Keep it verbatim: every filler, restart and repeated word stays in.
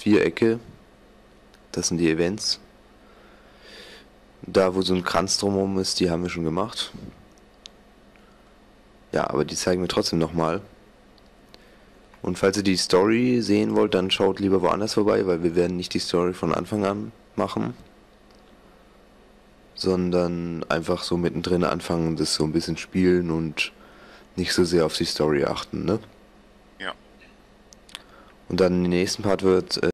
Vierecke. Das sind die Events. Da, wo so ein Kranz drumherum ist, die haben wir schon gemacht. Ja, aber die zeigen wir trotzdem nochmal. Und falls ihr die Story sehen wollt, dann schaut lieber woanders vorbei, weil wir werden nicht die Story von Anfang an machen, sondern einfach so mittendrin anfangen, das so ein bisschen spielen und nicht so sehr auf die Story achten, ne? Ja. Und dann im nächsten Part wird